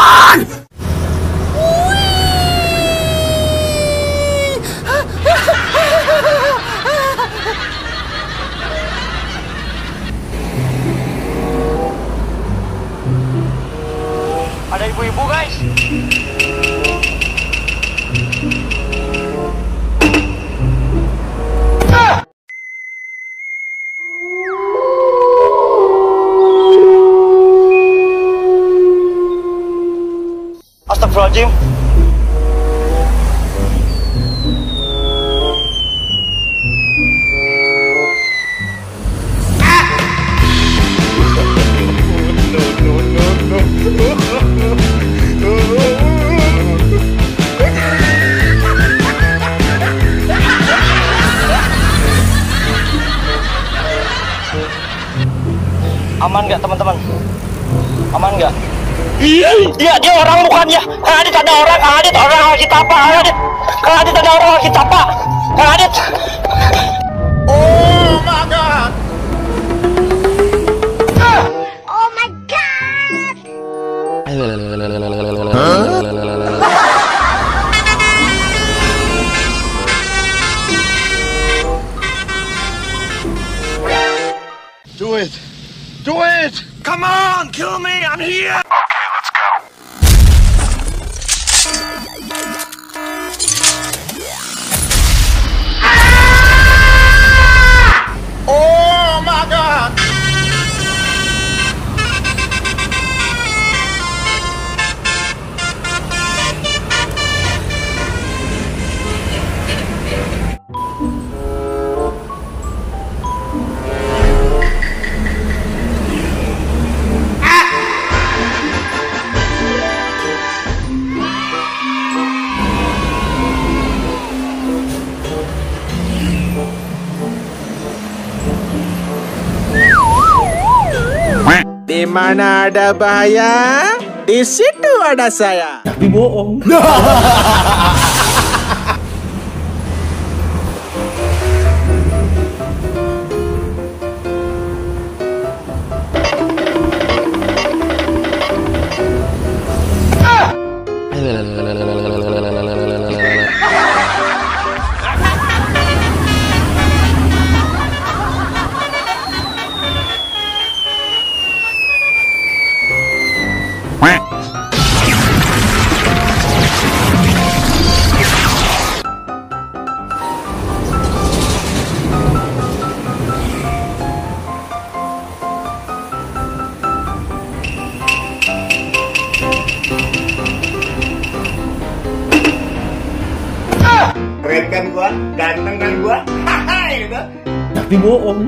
on! Ada ibu-ibu, guys. Astagfirullahaladzim. Aman nggak teman-teman? Aman nggak? Iya, dia orang bukannya. Kang Adit ada orang, Kang Adit orang kita apa? Kang Adit ada orang kita apa? Kang Adit. Oh my god! Oh my god! Do it! Do it! Come on, kill me, I'm here. Oh my god! Di mana ada bahaya, di situ ada saya. Tapi bohong. Keren kan gua? Ganteng kan gua? Hahaha gitu. Tapi bohong.